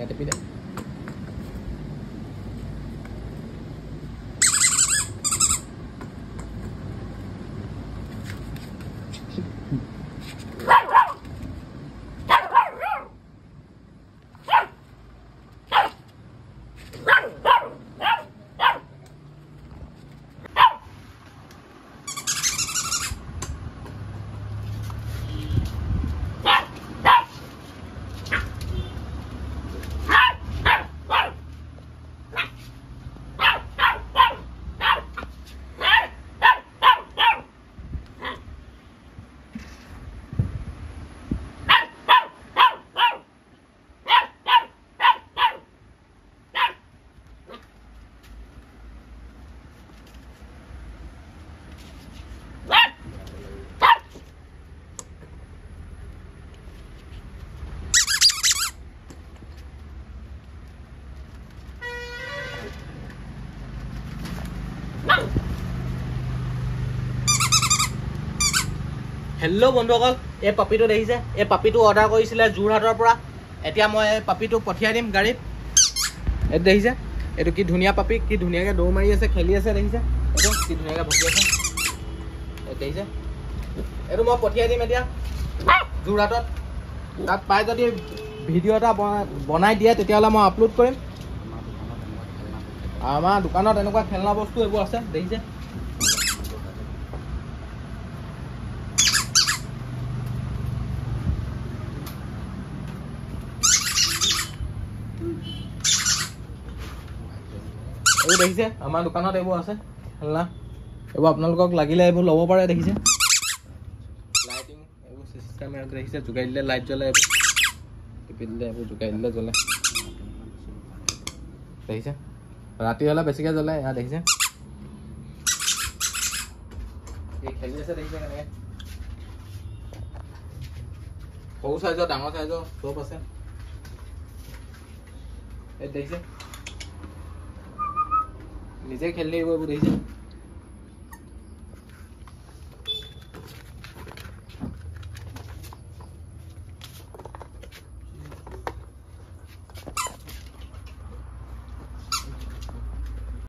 এনেকৈ টিপি দে হেল্ল' বন্ধুসকল এই পাপিটো দেখিছে এই পাপিটো অৰ্ডাৰ কৰিছিলে যোৰহাটৰ পৰা এতিয়া মই এই পাপিটো পঠিয়াই দিম গাড়ীত এইটো দেখিছে এইটো কি ধুনীয়া পাপি কি ধুনীয়াকৈ দৌৰ মাৰি আছে খেলি আছে দেখিছে এইটো কি ধুনীয়াকৈ ভুকি আছে এই দেখিছে এইটো মই পঠিয়াই দিম এতিয়া যোৰহাটত তাত পাই যদি ভিডিঅ' এটা বনাই দিয়ে তেতিয়াহ'লে মই আপলোড কৰিম আমাৰ দোকানত এনেকুৱা খেলনা বস্তু এইবোৰ আছে দেখিছে এইবোৰ দেখিছে আমাৰ দোকানত এইবোৰ আছে খেলনা এইবোৰ আপোনালোকক লাগিলে এইবোৰ ল'ব পাৰে দেখিছে লাইটিং এইবোৰ চিষ্টেম দেখিছে জোকাই দিলে লাইট জ্বলে এইবোৰ টিপি দিলে এইবোৰ জোকাই দিলে জ্বলে দেখিছে ৰাতি হ'লে বেছিকৈ জ্বলে এয়া দেখিছে এই খেলি আছে দেখিছে কেনেকৈ সৰু চাইজৰ ডাঙৰ চাইজৰ চব আছে এই দেখিছে নিজে খেলি এইবোৰ দেখিছে